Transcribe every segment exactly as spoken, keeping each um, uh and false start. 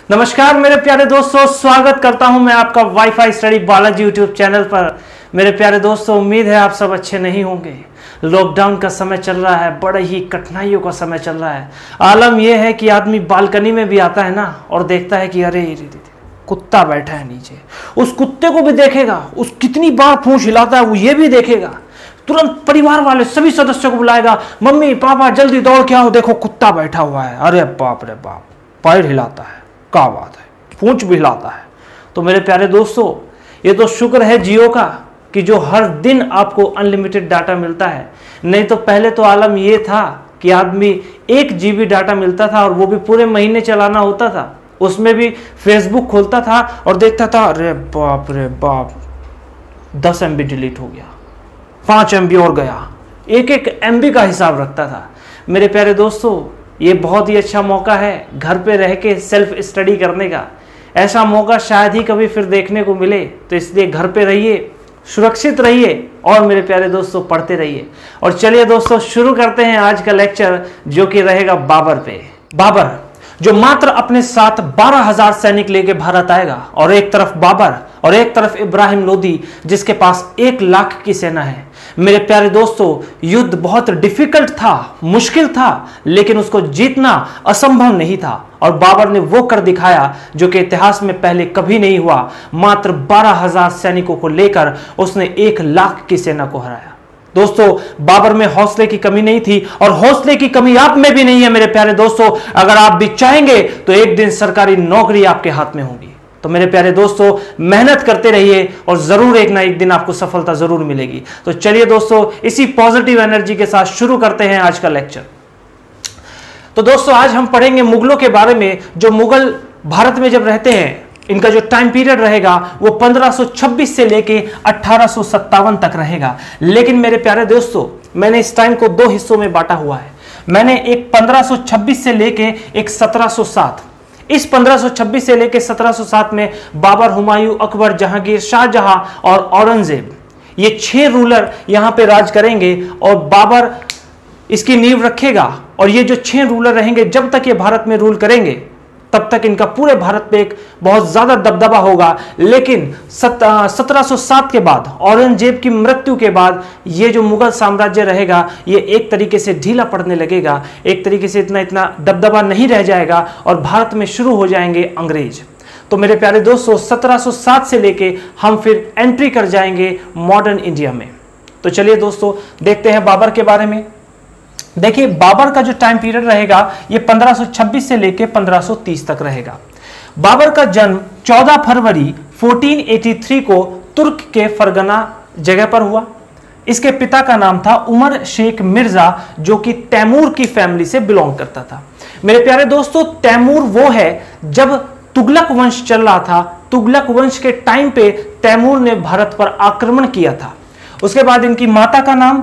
नमस्कार मेरे प्यारे दोस्तों, स्वागत करता हूं मैं आपका wifi study Balaji YouTube channel पर। मेरे प्यारे दोस्तों, उम्मीद है आप सब अच्छे नहीं होंगे। लॉकडाउन का समय चल रहा है, बड़े ही कठिनाइयों का समय चल रहा है। आलम यह है कि आदमी बालकनी में भी आता है ना और देखता है कि अरे कुत्ता बैठा है नीचे, उस कुत्ते को भी देखेगा, उस कितनी बार पूंछ हिलाता है वो ये भी देखेगा। तुरंत परिवार वाले सभी सदस्यों को बुलाएगा, मम्मी पापा जल्दी दौड़ के आओ, देखो कुत्ता बैठा हुआ है। अरे बाप रे बाप, पैर हिलाता है, क्या बात है, पूंछ भी हिलाता है। तो मेरे प्यारे दोस्तों, ये तो शुक्र है जियो का कि जो हर दिन आपको अनलिमिटेड डाटा मिलता है। नहीं तो पहले तो आलम ये था कि आदमी एक जीबी डाटा मिलता था और वो भी पूरे महीने चलाना होता था। उसमें भी फेसबुक खोलता था और देखता था, अरे बाप रे बाप, दस एम बी डिलीट हो गया, पाँच एम बी और गया, एक एक एम बी का हिसाब रखता था। मेरे प्यारे दोस्तों, ये बहुत ही अच्छा मौका है घर पे रह के सेल्फ स्टडी करने का। ऐसा मौका शायद ही कभी फिर देखने को मिले, तो इसलिए घर पे रहिए, सुरक्षित रहिए और मेरे प्यारे दोस्तों पढ़ते रहिए। और चलिए दोस्तों, शुरू करते हैं आज का लेक्चर, जो कि रहेगा बाबर पे। बाबर जो मात्र अपने साथ बारह हजार सैनिक लेके भारत आएगा, और एक तरफ बाबर और एक तरफ इब्राहिम लोदी जिसके पास एक लाख की सेना है। मेरे प्यारे दोस्तों, युद्ध बहुत डिफिकल्ट था, मुश्किल था, लेकिन उसको जीतना असंभव नहीं था। और बाबर ने वो कर दिखाया जो कि इतिहास में पहले कभी नहीं हुआ। मात्र बारह हजार सैनिकों को लेकर उसने एक लाख की सेना को हराया। दोस्तों, बाबर में हौसले की कमी नहीं थी और हौसले की कमी आप में भी नहीं है। मेरे प्यारे दोस्तों, अगर आप भी चाहेंगे तो एक दिन सरकारी नौकरी आपके हाथ में होगी। तो मेरे प्यारे दोस्तों, मेहनत करते रहिए और जरूर एक ना एक दिन आपको सफलता जरूर मिलेगी। तो चलिए दोस्तों, इसी पॉजिटिव एनर्जी के साथ शुरू करते हैं आज का लेक्चर। तो दोस्तों, आज हम पढ़ेंगे मुगलों के बारे में। जो मुगल भारत में जब रहते हैं, इनका जो टाइम पीरियड रहेगा वो पंद्रह सौ छब्बीस से लेके अठारह सौ सत्तावन तक रहेगा। लेकिन मेरे प्यारे दोस्तों, मैंने इस टाइम को दो हिस्सों में बांटा हुआ है। मैंने एक पंद्रह सौ छब्बीस से लेके एक सत्रह सौ सात, इस पंद्रह सौ छब्बीस से लेके सत्रह सौ सात में बाबर, हुमायूं, अकबर, जहांगीर, शाहजहां और औरंगजेब, ये छह रूलर यहां पे राज करेंगे और बाबर इसकी नींव रखेगा। और ये जो छह रूलर रहेंगे, जब तक ये भारत में रूल करेंगे तब तक इनका पूरे भारत पे एक बहुत ज्यादा दबदबा होगा। लेकिन सत्रह सौ सात के बाद, औरंगजेब की मृत्यु के बाद, ये जो मुगल साम्राज्य रहेगा ये एक तरीके से ढीला पड़ने लगेगा। एक तरीके से इतना इतना दबदबा नहीं रह जाएगा और भारत में शुरू हो जाएंगे अंग्रेज। तो मेरे प्यारे दोस्तों, सत्रह सौ सात से लेके हम फिर एंट्री कर जाएंगे मॉडर्न इंडिया में। तो चलिए दोस्तों, देखते हैं बाबर के बारे में। देखिए, बाबर का जो टाइम पीरियड रहेगा ये पंद्रह सौ छब्बीस से लेके पंद्रह सौ तीस तक रहेगा। बाबर का जन्म चौदह फरवरी चौदह सौ तिरासी को तुर्क के फरगना जगह पर हुआ। इसके पिता का नाम था उमर शेख मिर्जा, जो कि तैमूर की फैमिली से बिलोंग करता था। मेरे प्यारे दोस्तों, तैमूर वो है जब तुगलक वंश चल रहा था, तुगलक वंश के टाइम पे तैमूर ने भारत पर आक्रमण किया था। उसके बाद इनकी माता का नाम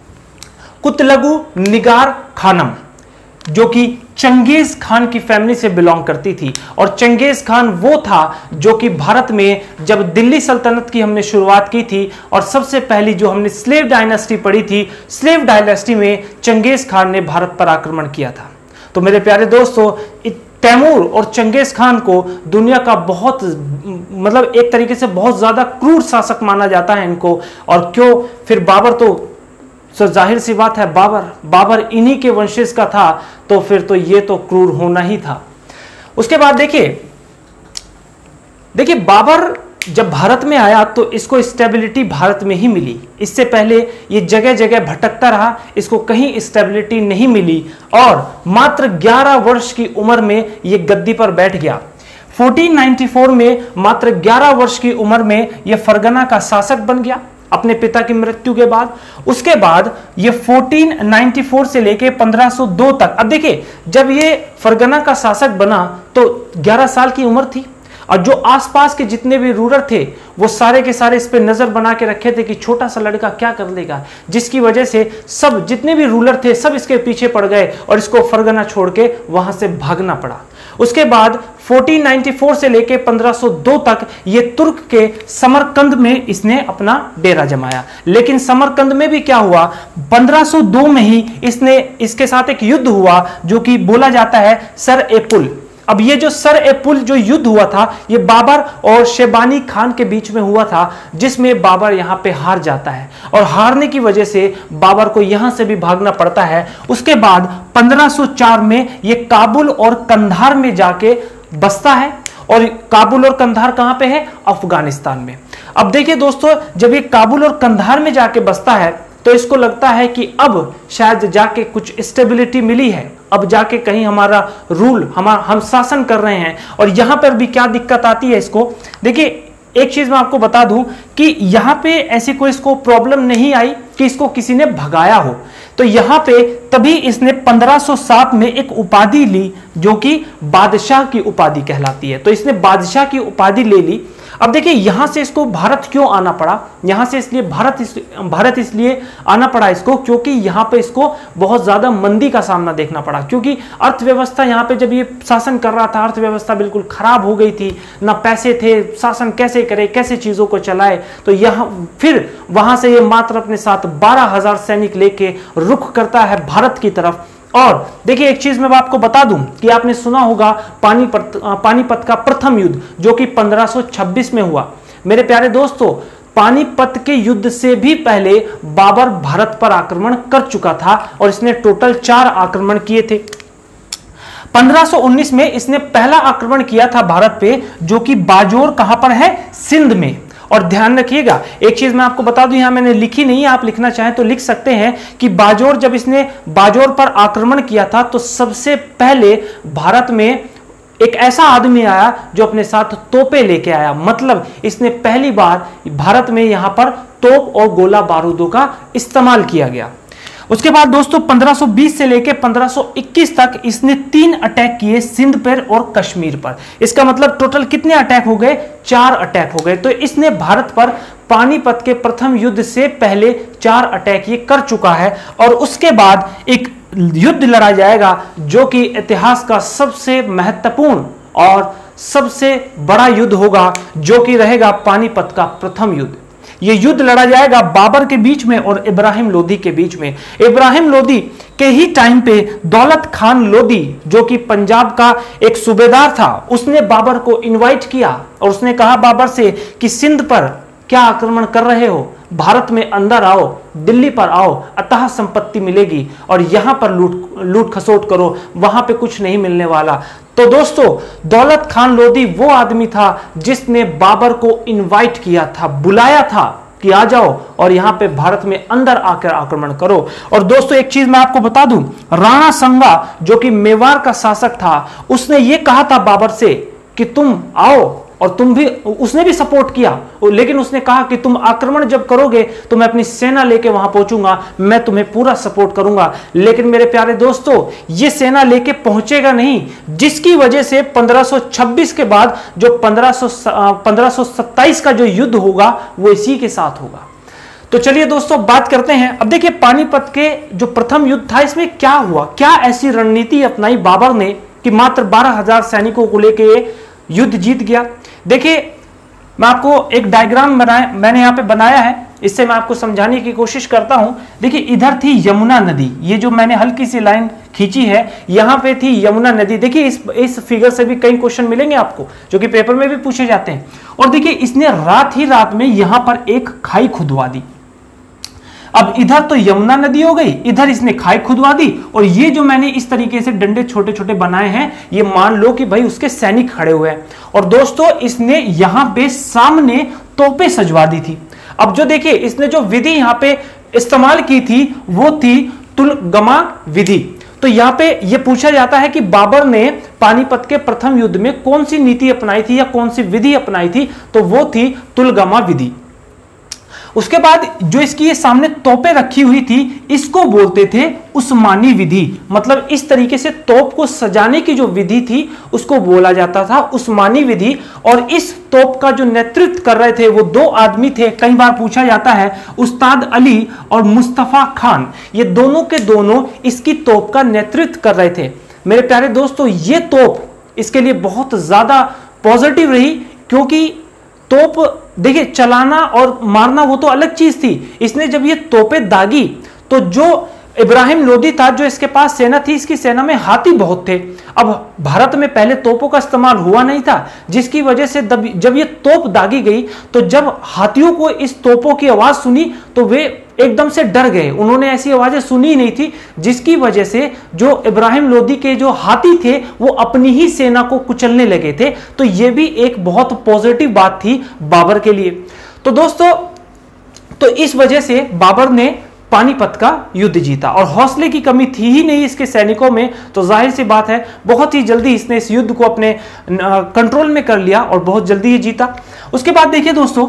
कुतलगु निगार खानम, जो कि चंगेज खान की फैमिली से बिलोंग करती थी। और चंगेज खान वो था जो कि भारत में जब दिल्ली सल्तनत की हमने शुरुआत की थी और सबसे पहली जो हमने स्लेव डायनेस्टी पढ़ी थी, स्लेव डायनेस्टी में चंगेज खान ने भारत पर आक्रमण किया था। तो मेरे प्यारे दोस्तों, तैमूर और चंगेज खान को दुनिया का बहुत, मतलब एक तरीके से बहुत ज्यादा क्रूर शासक माना जाता है इनको। और क्यों, फिर बाबर तो सो जाहिर सी बात है, बाबर बाबर इन्हीं के वंशज का था, तो फिर तो ये तो क्रूर होना ही था। उसके बाद देखिए देखिए बाबर जब भारत में आया तो इसको स्टेबिलिटी भारत में ही मिली। इससे पहले ये जगह जगह भटकता रहा, इसको कहीं स्टेबिलिटी नहीं मिली और मात्र ग्यारह वर्ष की उम्र में ये गद्दी पर बैठ गया। चौदह सौ चौरानवे में मात्र ग्यारह वर्ष की उम्र में यह फरगना का शासक बन गया अपने पिता की मृत्यु के बाद। उसके बाद ये चौदह सौ चौरानवे से लेके पंद्रह सौ दो तक, अब देखिए जब ये फरगना का शासक बना तो ग्यारह साल की उम्र थी और जो आसपास के जितने भी रूलर थे वो सारे के सारे इस पे नजर बना के रखे थे कि छोटा सा लड़का क्या कर लेगा, जिसकी वजह से सब जितने भी रूलर थे सब इसके पीछे पड़ गए और इसको फरगना छोड़ के वहां से भागना पड़ा। उसके बाद चौदह सौ चौरानवे से लेके पंद्रह सौ दो तक ये तुर्क के समरकंद में इसने अपना डेरा जमाया। लेकिन समरकंद में भी क्या हुआ, पंद्रह सौ दो में ही इसने इसके साथ एक युद्ध हुआ जो कि बोला जाता है सर ए पुल। अब ये जो सर ए पुल जो युद्ध हुआ था, ये बाबर और शेबानी खान के बीच में हुआ था, जिसमें बाबर यहां पे हार जाता है और हारने की वजह से बाबर को यहां से भी भागना पड़ता है। उसके बाद पंद्रह सौ चार में ये काबुल और कंधार में जाके बसता है, और काबुल और कंधार कहां पे है? अफगानिस्तान में। अब देखिए दोस्तों, जब ये काबुल और कंधार में जाके बसता है तो इसको लगता है कि अब शायद जाके कुछ स्टेबिलिटी मिली है, अब जाके कहीं हमारा रूल, हमारा हम शासन कर रहे हैं। और यहां पर भी क्या दिक्कत आती है इसको, देखिए एक चीज मैं आपको बता दूं कि यहां पे ऐसी कोई इसको प्रॉब्लम नहीं आई कि इसको किसी ने भगाया हो। तो यहां पे तभी इसने पंद्रह सौ सात में एक उपाधि ली जो कि बादशाह की उपाधि कहलाती है। तो इसने बादशाह की उपाधि ले ली। अब देखिए यहां से इसको भारत क्यों आना पड़ा, यहां से इसलिए भारत इस, भारत इसलिए आना पड़ा इसको क्योंकि यहां पे इसको बहुत ज्यादा मंदी का सामना देखना पड़ा, क्योंकि अर्थव्यवस्था यहां पे जब ये शासन कर रहा था, अर्थव्यवस्था बिल्कुल खराब हो गई थी, ना पैसे थे, शासन कैसे करे, कैसे चीजों को चलाए। तो यहां फिर वहां से ये मात्र अपने साथ बारह हजार सैनिक लेके रुख करता है भारत की तरफ। और देखिए एक चीज मैं आपको बता दूं कि आपने सुना होगा पानीपत पानीपत का प्रथम युद्ध जो कि पंद्रह सौ छब्बीस में हुआ। मेरे प्यारे दोस्तों, पानीपत के युद्ध से भी पहले बाबर भारत पर आक्रमण कर चुका था और इसने टोटल चार आक्रमण किए थे। पंद्रह सौ उन्नीस में इसने पहला आक्रमण किया था भारत पे, जो कि बाजोर कहां पर है? सिंध में। और ध्यान रखिएगा एक चीज मैं आपको बता दूं, यहां मैंने लिखी नहीं है, आप लिखना चाहें तो लिख सकते हैं कि बाजोर, जब इसने बाजोर पर आक्रमण किया था तो सबसे पहले भारत में एक ऐसा आदमी आया जो अपने साथ तोपे लेके आया। मतलब इसने पहली बार भारत में यहां पर तोप और गोला बारूदों का इस्तेमाल किया गया। उसके बाद दोस्तों पंद्रह सौ बीस से लेकर पंद्रह सौ इक्कीस तक इसने तीन अटैक किए सिंध पर और कश्मीर पर। इसका मतलब टोटल कितने अटैक हो गए? चार अटैक हो गए। तो इसने भारत पर पानीपत के प्रथम युद्ध से पहले चार अटैक ये कर चुका है। और उसके बाद एक युद्ध लड़ा जाएगा जो कि इतिहास का सबसे महत्वपूर्ण और सबसे बड़ा युद्ध होगा, जो कि रहेगा पानीपत का प्रथम युद्ध। यह युद्ध लड़ा जाएगा बाबर के बीच में और इब्राहिम लोदी के बीच में। इब्राहिम लोदी के ही टाइम पे दौलत खान लोदी, जो कि पंजाब का एक सूबेदार था, उसने बाबर को इनवाइट किया और उसने कहा बाबर से कि सिंध पर क्या आक्रमण कर रहे हो, भारत में अंदर आओ, दिल्ली पर आओ, अतः संपत्ति मिलेगी और यहां पर लूट लूट खसोट करो, वहां पे कुछ नहीं मिलने वाला। तो दोस्तों दौलत खान लोदी वो आदमी था जिसने बाबर को इनवाइट किया था, बुलाया था कि आ जाओ और यहां पे भारत में अंदर आकर आक्रमण करो। और दोस्तों एक चीज मैं आपको बता दूं, राणा संगा जो कि मेवाड़ का शासक था, उसने ये कहा था बाबर से कि तुम आओ, और तुम भी, उसने भी सपोर्ट किया, लेकिन उसने कहा कि तुम आक्रमण जब करोगे तो मैं अपनी सेना लेके वहां पहुंचूंगा, मैं तुम्हें पूरा सपोर्ट करूंगा। लेकिन मेरे प्यारे दोस्तों ये सेना लेके पहुंचेगा नहीं, जिसकी वजह से पंद्रह सौ छब्बीस के बाद जो पंद्रह सौ पंद्रह सौ सत्ताईस का जो युद्ध होगा वो इसी के साथ होगा। तो चलिए दोस्तों बात करते हैं। अब देखिए पानीपत के जो प्रथम युद्ध था इसमें क्या हुआ, क्या ऐसी रणनीति अपनाई बाबर ने कि मात्र बारह हजार सैनिकों को लेके युद्ध जीत गया। देखिए मैं आपको एक डायग्राम बनाया, मैंने यहाँ पे बनाया है, इससे मैं आपको समझाने की कोशिश करता हूं। देखिए इधर थी यमुना नदी, ये जो मैंने हल्की सी लाइन खींची है यहाँ पे थी यमुना नदी। देखिए इस इस फिगर से भी कई क्वेश्चन मिलेंगे आपको जो कि पेपर में भी पूछे जाते हैं। और देखिए इसने रात ही रात में यहां पर एक खाई खुदवा दी। अब इधर तो यमुना नदी हो गई, इधर इसने खाई खुदवा दी, और ये जो मैंने इस तरीके से डंडे छोटे छोटे बनाए हैं ये मान लो कि भाई उसके सैनिक खड़े हुए हैं। और दोस्तों इसने यहां पे सामने तोपें सजवा दी थी। अब जो देखिए इसने जो विधि यहां पे इस्तेमाल की थी वो थी तुलगमा विधि। तो यहां पे ये पूछा जाता है कि बाबर ने पानीपत के प्रथम युद्ध में कौन सी नीति अपनाई थी या कौन सी विधि अपनाई थी, तो वो थी तुलगमा विधि। उसके बाद जो इसकी ये सामने तोपें रखी हुई थी इसको बोलते थे उस्मानी विधि। मतलब इस तरीके से तोप को सजाने की जो विधि थी उसको बोला जाता था उस्मानी विधि। और इस तोप का जो नेतृत्व कर रहे थे वो दो आदमी थे, कई बार पूछा जाता है, उस्ताद अली और मुस्तफा खान। ये दोनों के दोनों इसकी तोप का नेतृत्व कर रहे थे। मेरे प्यारे दोस्तों ये तोप इसके लिए बहुत ज्यादा पॉजिटिव रही, क्योंकि तोप देखिए चलाना और मारना वो तो अलग चीज थी। इसने जब ये तोपें दागी तो जो इब्राहिम लोदी था जो इसके पास सेना थी, इसकी सेना में हाथी बहुत थे। अब भारत में पहले तोपों का इस्तेमाल हुआ नहीं था, जिसकी वजह से जब ये तोप दागी गई तो जब हाथियों को इस तोपों की आवाज सुनी तो वे एकदम से डर गए। उन्होंने ऐसी आवाजें सुनी नहीं थी, जिसकी वजह से जो इब्राहिम लोदी के जो हाथी थे वो अपनी ही सेना को कुचलने लगे थे। तो ये भी एक बहुत पॉजिटिव बात थी बाबर के लिए। तो दोस्तों, तो इस वजह से बाबर ने पानीपत का युद्ध जीता और हौसले की कमी थी ही नहीं इसके सैनिकों में। तो जाहिर सी बात है बहुत ही जल्दी इसने इस युद्ध को अपने कंट्रोल में कर लिया और बहुत जल्दी ही जीता। उसके बाद देखिए दोस्तों,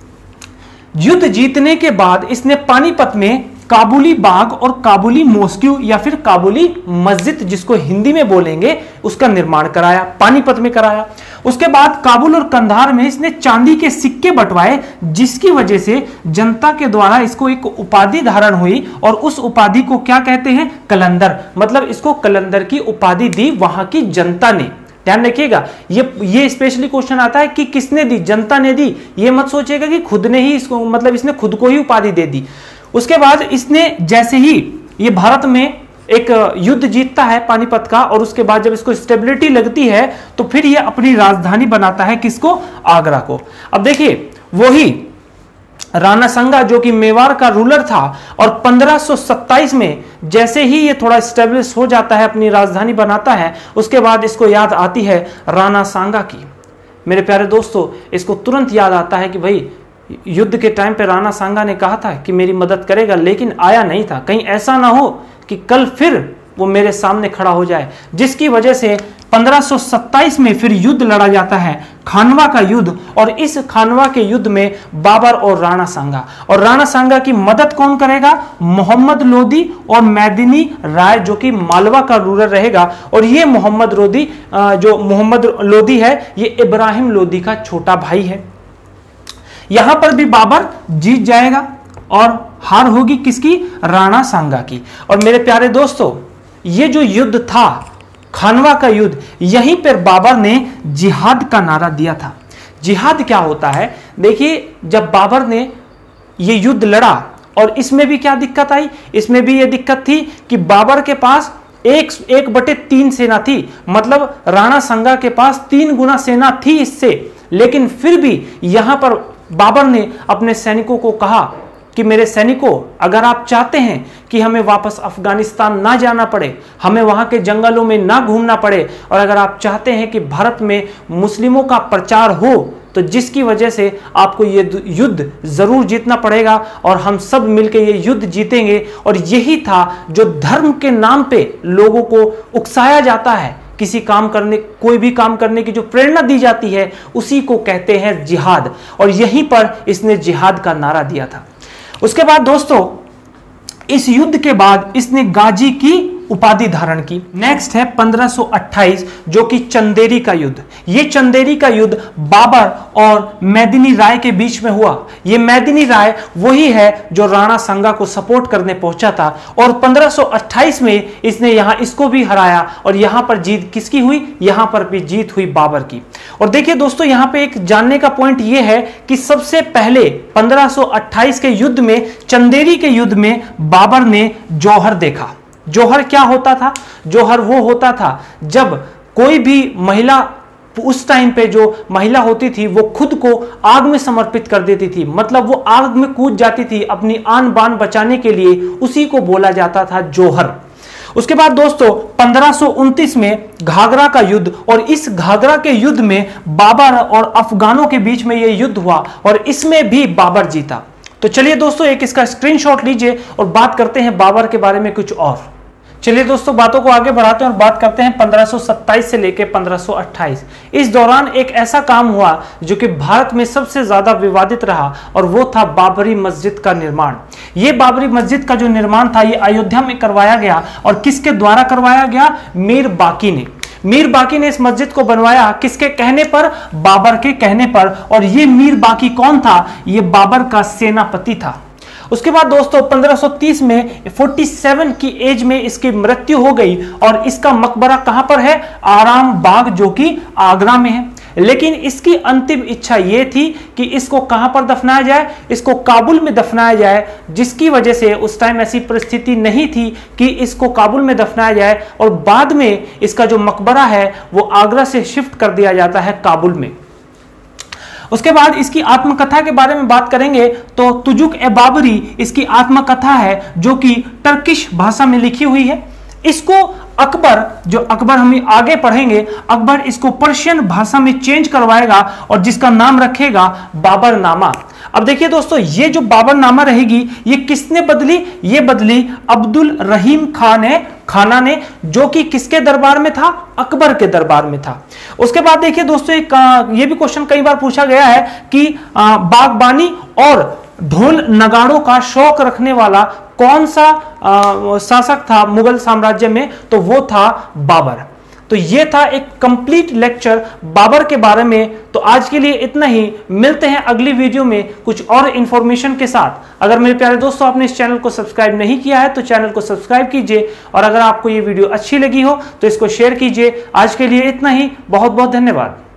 युद्ध जीतने के बाद इसने पानीपत में काबुली बाग और काबुली मॉस्क्यू या फिर काबुली मस्जिद, जिसको हिंदी में बोलेंगे, उसका निर्माण कराया, पानीपत में कराया। उसके बाद काबुल और कंधार में इसने चांदी के सिक्के बंटवाए, जिसकी वजह से जनता के द्वारा इसको एक उपाधि धारण हुई और उस उपाधि को क्या कहते हैं, कलंदर। मतलब इसको कलंदर की उपाधि दी वहां की जनता ने। ध्यान रखिएगा, ये ये स्पेशली क्वेश्चन आता है कि किसने दी, जनता ने दी। ये मत सोचिएगा कि खुद ने ही इसको, मतलब इसने खुद को ही उपाधि दे दी। उसके बाद इसने जैसे ही ये भारत में एक युद्ध जीतता है पानीपत का, और उसके बाद जब इसको स्टेबिलिटी लगती है तो फिर ये अपनी राजधानी बनाता है, किसको, आगरा को। अब देखिए वही राणा संगा जो कि मेवाड़ का रूलर था, और पंद्रह सौ सत्ताईस में जैसे ही ये थोड़ा स्टेब्लिश हो जाता है, अपनी राजधानी बनाता है, उसके बाद इसको याद आती है राणा सांगा की। मेरे प्यारे दोस्तों, इसको तुरंत याद आता है कि भाई युद्ध के टाइम पे राणा सांगा ने कहा था कि मेरी मदद करेगा, लेकिन आया नहीं था। कहीं ऐसा ना हो कि कल फिर वो मेरे सामने खड़ा हो जाए, जिसकी वजह से पंद्रह सौ सत्ताईस में फिर युद्ध लड़ा जाता है, खानवा का युद्ध। और इस खानवा के युद्ध में बाबर और राणा सांगा, और राणा सांगा की मदद कौन करेगा, मोहम्मद लोदी और मैदिनी राय, जो कि मालवा का रूलर रहेगा। और ये मोहम्मद लोदी, जो मोहम्मद लोदी है, ये इब्राहिम लोदी का छोटा भाई है। यहां पर भी बाबर जीत जाएगा और हार होगी किसकी, राणा सांगा की। और मेरे प्यारे दोस्तों, ये जो युद्ध था खानवा का युद्ध, यहीं पर बाबर ने जिहाद का नारा दिया था। जिहाद क्या होता है, देखिए जब बाबर ने ये युद्ध लड़ा, और इसमें भी क्या दिक्कत आई, इसमें भी ये दिक्कत थी कि बाबर के पास एक एक बटे तीन सेना थी, मतलब राणा सांगा के पास तीन गुना सेना थी इससे। लेकिन फिर भी यहां पर बाबर ने अपने सैनिकों को कहा कि मेरे सैनिकों, अगर आप चाहते हैं कि हमें वापस अफगानिस्तान ना जाना पड़े, हमें वहां के जंगलों में ना घूमना पड़े, और अगर आप चाहते हैं कि भारत में मुस्लिमों का प्रचार हो, तो जिसकी वजह से आपको ये युद्ध जरूर जीतना पड़ेगा, और हम सब मिलकर ये युद्ध जीतेंगे। और यही था जो धर्म के नाम पे लोगों को उकसाया जाता है, किसी काम करने, कोई भी काम करने की जो प्रेरणा दी जाती है, उसी को कहते हैं जिहाद। और यहीं पर इसने जिहाद का नारा दिया था। उसके बाद दोस्तों, इस युद्ध के बाद इसने गाजी की उपाधि धारण की। नेक्स्ट है पंद्रह सौ अट्ठाईस, जो कि चंदेरी का युद्ध। ये चंदेरी का युद्ध बाबर और मैदिनी राय के बीच में हुआ। ये मैदिनी राय वही है जो राणा सांगा को सपोर्ट करने पहुंचा था, और पंद्रह सौ अट्ठाईस में इसने यहां इसको भी हराया, और यहां पर जीत किसकी हुई, यहां पर भी जीत हुई बाबर की। और देखिए दोस्तों, यहां पे एक जानने का पॉइंट यह है कि सबसे पहले पंद्रह सौ अट्ठाईस के युद्ध में, चंदेरी के युद्ध में, बाबर ने जौहर देखा। जौहर क्या होता था, जौहर वो होता था जब कोई भी महिला, उस टाइम पे जो महिला होती थी वो खुद को आग में समर्पित कर देती थी, मतलब वो आग में कूद जाती थी अपनी आन बान बचाने के लिए, उसी को बोला जाता था जौहर। उसके बाद दोस्तों पंद्रह सौ उनतीस में घाघरा का युद्ध, और इस घाघरा के युद्ध में बाबर और अफगानों के बीच में यह युद्ध हुआ, और इसमें भी बाबर जीता। तो चलिए दोस्तों, एक इसका स्क्रीनशॉट लीजिए और बात करते हैं बाबर के बारे में कुछ और। चलिए दोस्तों, बातों को आगे बढ़ाते हैं और बात करते हैं पंद्रह सौ सत्ताईस से लेकर पंद्रह सौ अट्ठाईस। इस दौरान एक ऐसा काम हुआ जो कि भारत में सबसे ज्यादा विवादित रहा, और वो था बाबरी मस्जिद का निर्माण। ये बाबरी मस्जिद का जो निर्माण था, ये अयोध्या में करवाया गया, और किसके द्वारा करवाया गया, मीर बाकी ने। मीर बाकी ने इस मस्जिद को बनवाया, किसके कहने पर, बाबर के कहने पर। और ये मीर बाकी कौन था, ये बाबर का सेनापति था। उसके बाद दोस्तों पंद्रह सौ तीस में सैंतालीस की एज में इसकी मृत्यु हो गई, और इसका मकबरा कहां पर है, आराम बाग, जो कि आगरा में है। लेकिन इसकी अंतिम इच्छा यह थी कि इसको कहां पर दफनाया जाए, इसको काबुल में दफनाया जाए, जिसकी वजह से उस टाइम ऐसी परिस्थिति नहीं थी कि इसको काबुल में दफनाया जाए और बाद में इसका जो मकबरा है वो आगरा से शिफ्ट कर दिया जाता है काबुल में। उसके बाद इसकी आत्मकथा के बारे में बात करेंगे तो तुजुक ए बाबरी इसकी आत्मकथा है जो कि टर्किश भाषा में लिखी हुई है। इसको अकबर, जो अकबर हम आगे पढ़ेंगे, अकबर इसको पर्शियन भाषा में चेंज करवाएगा और जिसका नाम रखेगा बाबरनामा। अब देखिए दोस्तों, ये जो बाबरनामा रहेगी ये किसने बदली, ये बदली अब्दुल रहीम खान ने खाना ने, जो कि किसके दरबार में था, अकबर के दरबार में था। उसके बाद देखिए दोस्तों, एक ये भी क्वेश्चन कई बार पूछा गया है कि बागबानी और ढोल नगाड़ों का शौक रखने वाला कौन सा आ, शासक था मुगल साम्राज्य में, तो वो था बाबर। तो ये था एक कंप्लीट लेक्चर बाबर के बारे में। तो आज के लिए इतना ही, मिलते हैं अगली वीडियो में कुछ और इंफॉर्मेशन के साथ। अगर मेरे प्यारे दोस्तों आपने इस चैनल को सब्सक्राइब नहीं किया है तो चैनल को सब्सक्राइब कीजिए, और अगर आपको ये वीडियो अच्छी लगी हो तो इसको शेयर कीजिए। आज के लिए इतना ही, बहुत बहुत धन्यवाद।